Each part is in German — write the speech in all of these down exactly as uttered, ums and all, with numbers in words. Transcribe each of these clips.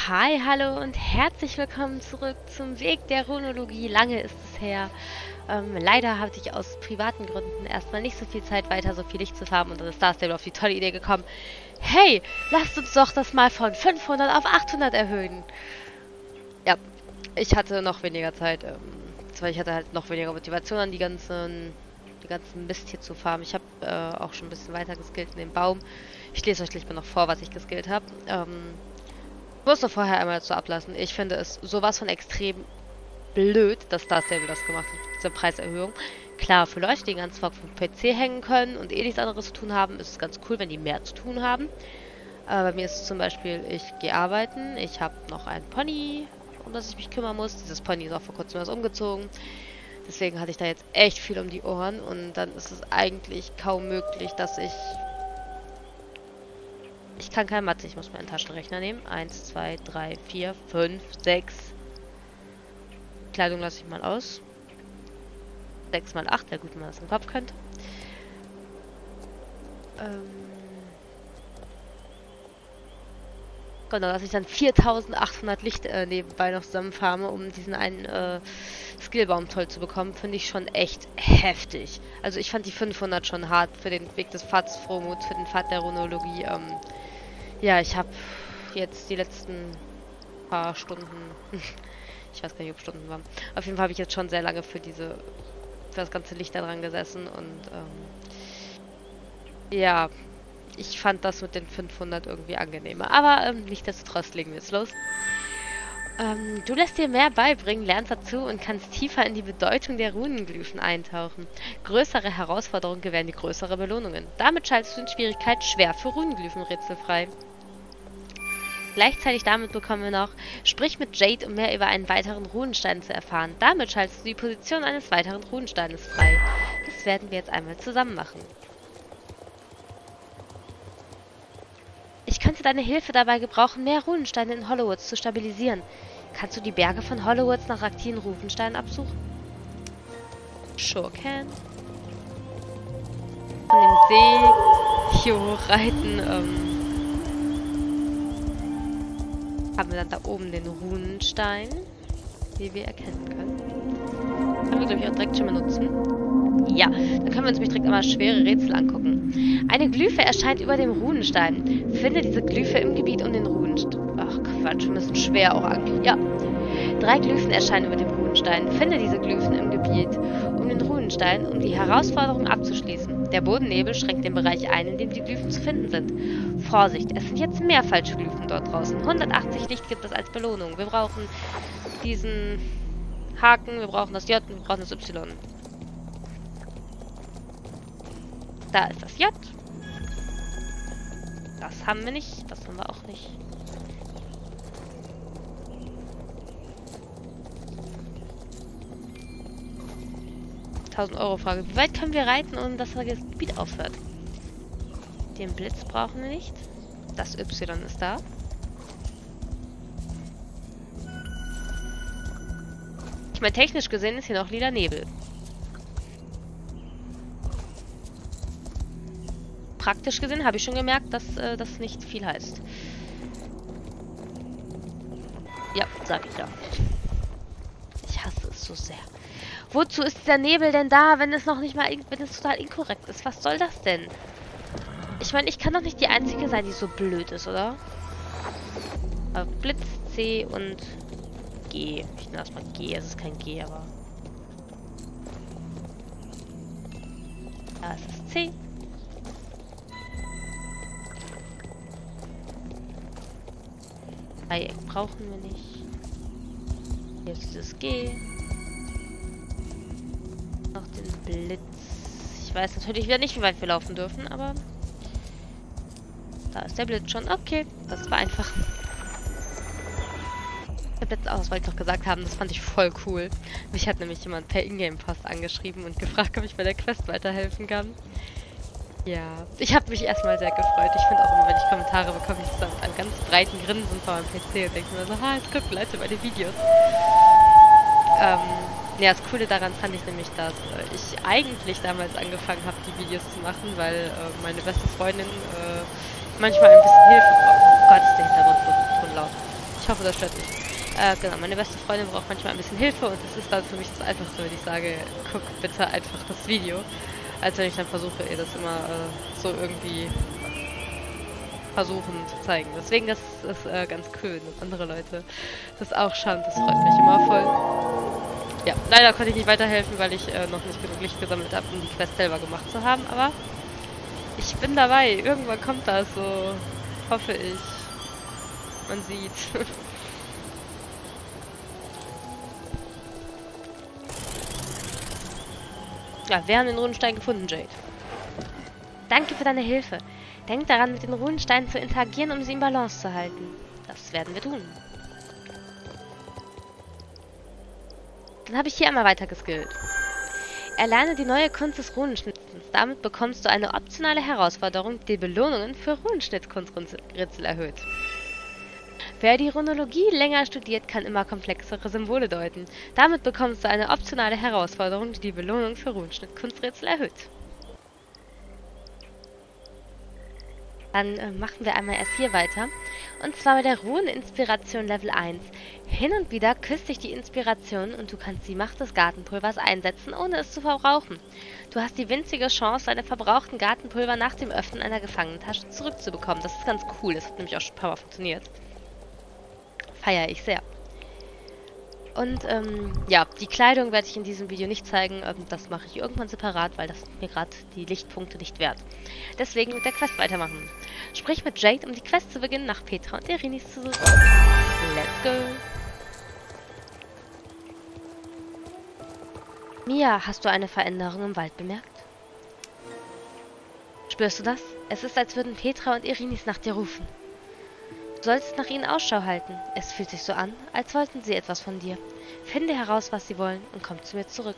Hi, hallo und herzlich willkommen zurück zum Weg der Runologie. Lange ist es her. Ähm, leider hatte ich aus privaten Gründen erstmal nicht so viel Zeit, weiter so viel Licht zu farmen und dann ist Star Stable auf die tolle Idee gekommen. Hey, lasst uns doch das mal von fünfhundert auf achthundert erhöhen. Ja, ich hatte noch weniger Zeit. Ähm, zwar ich hatte halt noch weniger Motivation an die ganzen, die ganzen Mist hier zu farmen. Ich habe äh, auch schon ein bisschen weiter geskillt in dem Baum. Ich lese euch gleich mal noch vor, was ich geskillt habe. Ähm, Ich muss nur vorher einmal dazu ablassen. Ich finde es sowas von extrem blöd, dass Star Stable das gemacht hat, diese Preiserhöhung. Klar, für Leute, die den ganzen Tag vom P C hängen können und eh nichts anderes zu tun haben, ist es ganz cool, wenn die mehr zu tun haben. Äh, bei mir ist es zum Beispiel, ich gehe arbeiten, ich habe noch ein Pony, um das ich mich kümmern muss. Dieses Pony ist auch vor kurzem erst umgezogen. Deswegen hatte ich da jetzt echt viel um die Ohren und dann ist es eigentlich kaum möglich, dass ich... Ich kann kein Mathe, ich muss meinen Taschenrechner nehmen. Eins, zwei, drei, vier, fünf, sechs. Kleidung lasse ich mal aus. sechs mal acht, ja gut, wenn man das im Kopf könnte. Ähm genau, dass ich dann viertausendachthundert Licht äh, nebenbei noch zusammenfarme, um diesen einen äh, Skillbaum toll zu bekommen, finde ich schon echt heftig. Also ich fand die fünfhundert schon hart für den Weg des Pfads Frohmut, für den Pfad der Runologie. Ähm Ja, ich habe jetzt die letzten paar Stunden, ich weiß gar nicht, ob Stunden waren, auf jeden Fall habe ich jetzt schon sehr lange für diese, für das ganze Licht da dran gesessen und ähm, ja, ich fand das mit den fünfhundert irgendwie angenehmer, aber ähm, nichtsdestotrotz legen wir jetzt los. Ähm, du lässt dir mehr beibringen, lernst dazu und kannst tiefer in die Bedeutung der Runenglyphen eintauchen. Größere Herausforderungen gewähren dir größere Belohnungen. Damit schaltest du in Schwierigkeit schwer für Runenglyphen rätselfrei. Gleichzeitig damit bekommen wir noch, sprich mit Jade, um mehr über einen weiteren Runenstein zu erfahren. Damit schaltest du die Position eines weiteren Runensteines frei. Das werden wir jetzt einmal zusammen machen. Ich könnte deine Hilfe dabei gebrauchen, mehr Runensteine in Hollowwoods zu stabilisieren. Kannst du die Berge von Hollowwoods nach aktiven Runensteinen absuchen? Sure can. Von dem See hier hochreiten, ähm, haben wir dann da oben den Runenstein, wie wir erkennen können. Können wir, glaube ich, auch direkt schon mal nutzen. Ja, dann können wir uns nämlich direkt einmal schwere Rätsel angucken. Eine Glyphe erscheint über dem Runenstein. Finde diese Glyphe im Gebiet um den Runenstein. Ach Quatsch, wir müssen schwer auch an. Ja. Drei Glyphen erscheinen über dem Runenstein. Finde diese Glyphen im Gebiet um den Runenstein, um die Herausforderung abzuschließen. Der Bodennebel schränkt den Bereich ein, in dem die Glyphen zu finden sind. Vorsicht, es sind jetzt mehr falsche Glyphen dort draußen. hundertachtzig Licht gibt es als Belohnung. Wir brauchen diesen Haken, wir brauchen das J und wir brauchen das Y. Da ist das J. Das haben wir nicht. Das haben wir auch nicht. tausend Euro Frage. Wie weit können wir reiten, ohne dass das Gebiet aufhört? Den Blitz brauchen wir nicht. Das Y ist da. Ich meine, technisch gesehen ist hier noch lila Nebel. Praktisch gesehen habe ich schon gemerkt, dass äh, das nicht viel heißt. Ja, sag ich ja. Ich hasse es so sehr. Wozu ist dieser Nebel denn da, wenn es noch nicht mal, wenn es total inkorrekt ist? Was soll das denn? Ich meine, ich kann doch nicht die Einzige sein, die so blöd ist, oder? Aber Blitz, C und G. Ich nenne erstmal G, es ist kein G, aber... Da ist das C. Dreieck brauchen wir nicht. Hier ist das G. Noch den Blitz. Ich weiß natürlich wieder nicht, wie weit wir laufen dürfen, aber... Da ist der Blitz schon. Okay, das war einfach. Der Blitz auch, das wollte ich doch gesagt haben, das fand ich voll cool. Mich hat nämlich jemand per Ingame-Post angeschrieben und gefragt, ob ich bei der Quest weiterhelfen kann. Ja, ich habe mich erstmal sehr gefreut. Ich finde auch immer, wenn ich Kommentare bekomme, ich so einen ganz breiten Grinsen vor meinem P C und denke mir so, ha, jetzt gucken Leute meine Videos. Ähm, ja, das Coole daran fand ich nämlich, dass äh, ich eigentlich damals angefangen habe, die Videos zu machen, weil äh, meine beste Freundin äh, manchmal ein bisschen Hilfe braucht. Oh Gott, ist der Hintergrund so laut. Ich hoffe, das stört nicht. Äh, genau, meine beste Freundin braucht manchmal ein bisschen Hilfe und es ist dann für mich das Einfachste, wenn ich sage, guck bitte einfach das Video. Als wenn ich dann versuche, ihr das immer äh, so irgendwie versuchen zu zeigen. Deswegen, das ist äh, ganz cool, dass andere Leute das auch schauen. Das freut mich immer voll. Ja, leider konnte ich nicht weiterhelfen, weil ich äh, noch nicht genug Licht gesammelt habe, um die Quest selber gemacht zu haben. Aber ich bin dabei. Irgendwann kommt das, so hoffe ich. Man sieht. Ja, wir haben den Runenstein gefunden, Jade. Danke für deine Hilfe. Denk daran, mit den Runensteinen zu interagieren, um sie in Balance zu halten. Das werden wir tun. Dann habe ich hier einmal weiter geskillt. Erlerne die neue Kunst des Runenschnitzens. Damit bekommst du eine optionale Herausforderung, die Belohnungen für Runenschnitzkunsträtsel erhöht. Wer die Runologie länger studiert, kann immer komplexere Symbole deuten. Damit bekommst du eine optionale Herausforderung, die die Belohnung für Runenschnittkunsträtsel erhöht. Dann äh, machen wir einmal erst hier weiter. Und zwar bei der Runeninspiration Level eins. Hin und wieder küsst dich die Inspiration und du kannst die Macht des Gartenpulvers einsetzen, ohne es zu verbrauchen. Du hast die winzige Chance, deine verbrauchten Gartenpulver nach dem Öffnen einer Gefangenentasche zurückzubekommen. Das ist ganz cool, das hat nämlich auch schon ein paar Mal funktioniert. Feiere ich sehr. Und ähm, ja, die Kleidung werde ich in diesem Video nicht zeigen. Ähm, das mache ich irgendwann separat, weil das sind mir gerade die Lichtpunkte nicht wert. Deswegen mit der Quest weitermachen. Sprich mit Jade, um die Quest zu beginnen, nach Petra und Erinis zu suchen. Let's go! Mia, hast du eine Veränderung im Wald bemerkt? Spürst du das? Es ist, als würden Petra und Erinis nach dir rufen. Du solltest nach ihnen Ausschau halten. Es fühlt sich so an, als wollten sie etwas von dir. Finde heraus, was sie wollen und komm zu mir zurück.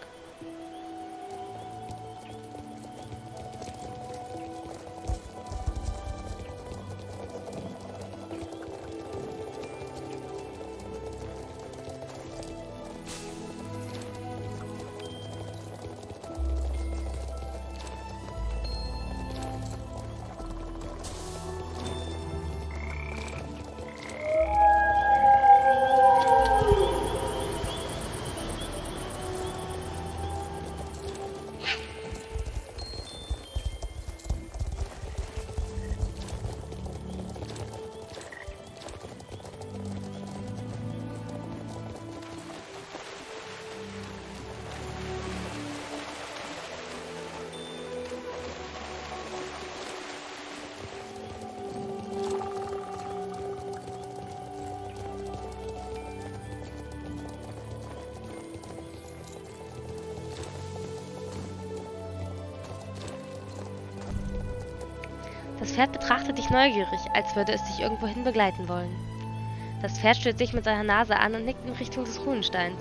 Das Pferd betrachtet dich neugierig, als würde es dich irgendwohin begleiten wollen. Das Pferd stößt dich mit seiner Nase an und nickt in Richtung des Runensteins.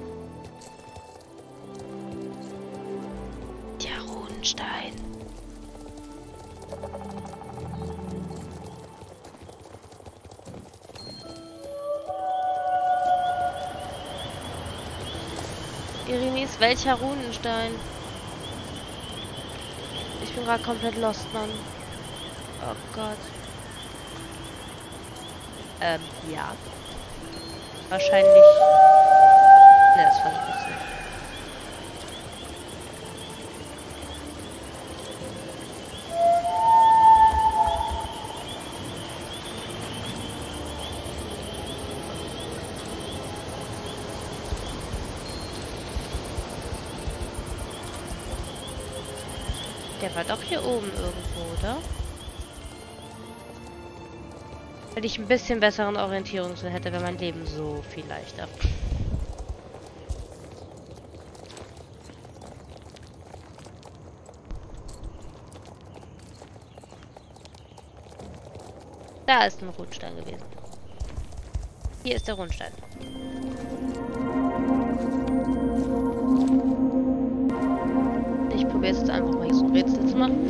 Der Runenstein. Erinis, welcher Runenstein? Ich bin gerade komplett lost, Mann. Oh Gott. Ähm, ja. Wahrscheinlich... Ne, das fand ich nicht so. Der war doch hier oben irgendwo, oder? Wenn ich ein bisschen besseren Orientierungssinn hätte, wäre mein Leben so viel leichter. Da ist ein Rundstein gewesen. Hier ist der Rundstein. Ich probiere jetzt einfach mal hier so ein Rätsel zu machen.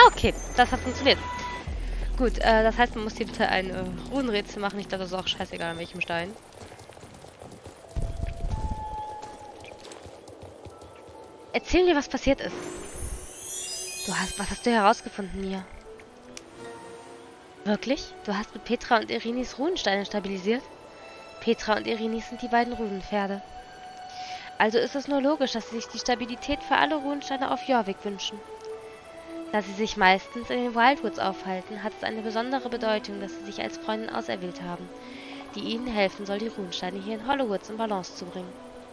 Okay, das hat funktioniert. Gut, äh, das heißt, man muss hier bitte ein äh, Runenrätsel machen. Ich glaube, das ist auch scheißegal, an welchem Stein. Erzähl mir, was passiert ist. Du hast, was hast du herausgefunden, Nia? Wirklich? Du hast mit Petra und Irinis Runensteine stabilisiert? Petra und Irinis sind die beiden Runenpferde. Also ist es nur logisch, dass sie sich die Stabilität für alle Runensteine auf Jorvik wünschen. Da sie sich meistens in den Wildwoods aufhalten, hat es eine besondere Bedeutung, dass sie sich als Freundin auserwählt haben, die ihnen helfen soll, die Runensteine hier in Hollowwoods in Balance zu bringen.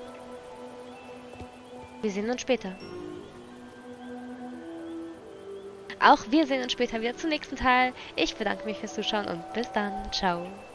Wir sehen uns später. Auch wir sehen uns später wieder zum nächsten Teil. Ich bedanke mich fürs Zuschauen und bis dann. Ciao.